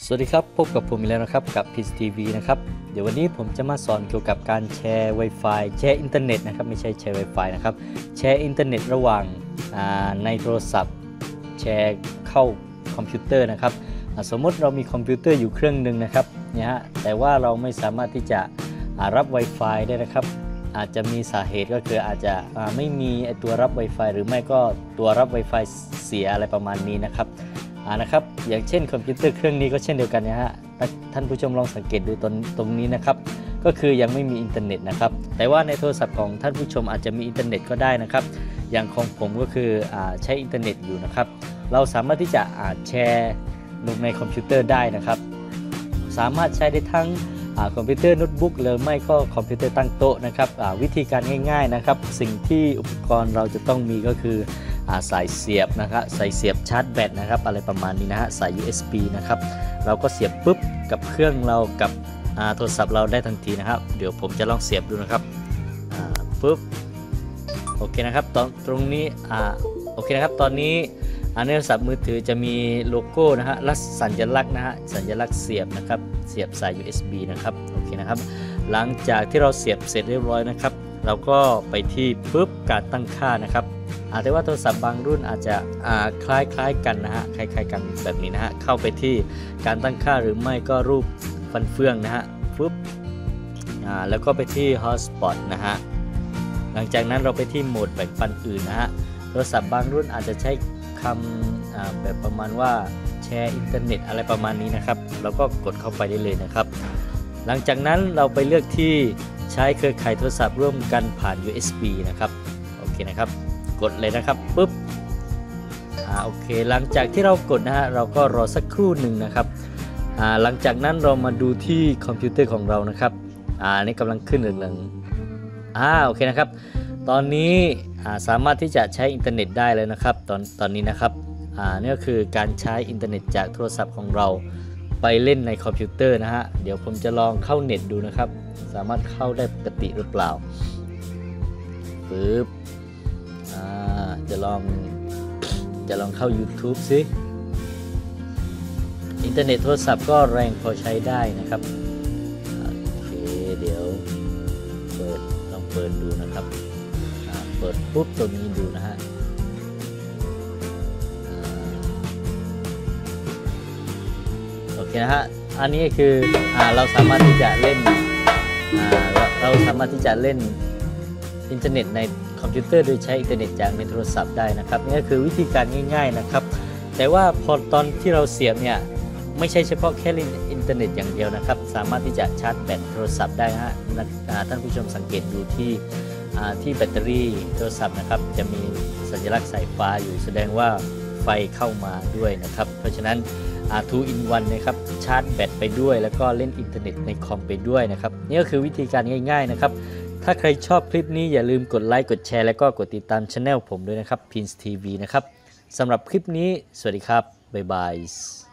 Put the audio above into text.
สวัสดีครับพบกับผมอีกแล้วนะครับกับ PIS TV นะครับเดี๋ยววันนี้ผมจะมาสอนเกี่ยวกับการแชร์ Wi-Fi แชร์อินเทอร์เน็ตนะครับไม่ใช่แชร์ Wi-Fi นะครับแชร์อินเทอร์เน็ตระหว่างในโทรศัพท์แชร์เข้าคอมพิวเตอร์นะครับสมมติเรามีคอมพิวเตอร์อยู่เครื่องหนึ่งนะครับเนี่ยฮะแต่ว่าเราไม่สามารถที่จะรับ Wi-Fi ได้นะครับอาจจะมีสาเหตุก็คืออาจจะไม่มีตัวรับ Wi-Fi หรือไม่ก็ตัวรับ Wi-Fi เสียอะไรประมาณนี้นะครับอย่างเช่นคอมพิวเตอร์เครื่องนี้ก็เช่นเดียวกันนะฮะท่านผู้ชมลองสังเกตดูตรงนี้นะครับก็คือยังไม่มีอินเทอร์เน็ตนะครับแต่ว่าในโทรศัพท์ของท่านผู้ชมอาจจะมีอินเทอร์เน็ตก็ได้นะครับอย่างของผมก็คือใช้อินเทอร์เน็ตอยู่นะครับเราสามารถที่จะแชร์ลงในคอมพิวเตอร์ได้นะครับสามารถใช้ได้ทั้งคอมพิวเตอร์โน้ตบุ๊กหรือไม่ก็คอมพิวเตอร์ตั้งโต๊ะนะครับวิธีการง่ายๆนะครับสิ่งที่อุปกรณ์เราจะต้องมีก็คือสายเสียบนะครับสายเสียบชาร์จแบตนะครับอะไรประมาณนี้นะฮะสาย USB นะครับเราก็เสียบปุ๊บกับเครื่องเรากับโทรศัพท์เราได้ทันทีนะครับเดี๋ยวผมจะลองเสียบดูนะครับปุ๊บโอเคนะครับตรงนี้โอเคนะครับตอนนี้ในโทรศัพท์มือถือจะมีโลโก้นะฮะและสัญลักษณ์นะฮะสัญลักษณ์เสียบนะครับเสียบสาย USB นะครับโอเคนะครับหลังจากที่เราเสียบเสร็จเรียบร้อยนะครับเราก็ไปที่ปุ๊บการตั้งค่านะครับแต่ว่าโทรศัพท์บางรุ่นอาจจะคล้ายกันนะฮะคล้ายกันแบบนี้นะฮะเข้าไปที่การตั้งค่าหรือไม่ก็รูปฟันเฟืองนะฮะปุ๊บแล้วก็ไปที่ Hotspot นะฮะหลังจากนั้นเราไปที่โหมดแบ่งปันอื่นนะฮะโทรศัพท์บางรุ่นอาจจะใช้คำแบบประมาณว่าแชร์อินเทอร์เน็ตอะไรประมาณนี้นะครับเราก็กดเข้าไปได้เลยนะครับหลังจากนั้นเราไปเลือกที่ใช้เครือข่ายโทรศัพท์ร่วมกันผ่าน USB นะครับโอเคนะครับกดเลยนะครับปุ๊บโอเคหลังจากที่เรากดนะฮะเราก็รอสักครู่หนึ่งนะครับหลังจากนั้นเรามาดูที่คอมพิวเตอร์ของเรานะครับนี่กำลังขึ้นเหลืองโอเคนะครับตอนนี้สามารถที่จะใช้อินเทอร์เน็ตได้เลยนะครับตอนนี้นะครับนี่ก็คือการใช้อินเทอร์เน็ตจากโทรศัพท์ของเราไปเล่นในคอมพิวเตอร์นะฮะเดี๋ยวผมจะลองเข้าเน็ตดูนะครับสามารถเข้าได้ปกติหรือเปล่าปึ๊บจะลองเข้า YouTube ซิอินเทอร์เน็ตโทรศัพท์ก็แรงพอใช้ได้นะครับโอเคเดี๋ยวลองเปิดดูนะครับเปิดปุ๊บตัวนี้ดูนะฮะโอเคนะฮะอันนี้คือเราสามารถที่จะเล่นอินเทอร์เน็ตในคอมพิวเตอร์โดยใช้อินเทอร์เน็ตจากในโทรศัพท์ได้นะครับนี่ก็คือวิธีการง่ายๆนะครับแต่ว่าพอตอนที่เราเสียบเนี่ยไม่ใช่เฉพาะแค่เล่นอินเทอร์เน็ตอย่างเดียวนะครับสามารถที่จะชาร์จแบตโทรศัพท์ได้ฮะท่านผู้ชมสังเกตดูที่แบตเตอรี่โทรศัพท์นะครับจะมีสัญลักษณ์สายฟ้าอยู่แสดงว่าไฟเข้ามาด้วยนะครับเพราะฉะนั้น2 in 1นะครับชาร์จแบตไปด้วยแล้วก็เล่นอินเทอร์เน็ตในคอมไปด้วยนะครับนี่ก็คือวิธีการง่ายๆนะครับถ้าใครชอบคลิปนี้อย่าลืมกดไลค์กดแชร์แล้วก็กดติดตามช่องผมด้วยนะครับ PIS TV นะครับสำหรับคลิปนี้สวัสดีครับบ๊ายบาย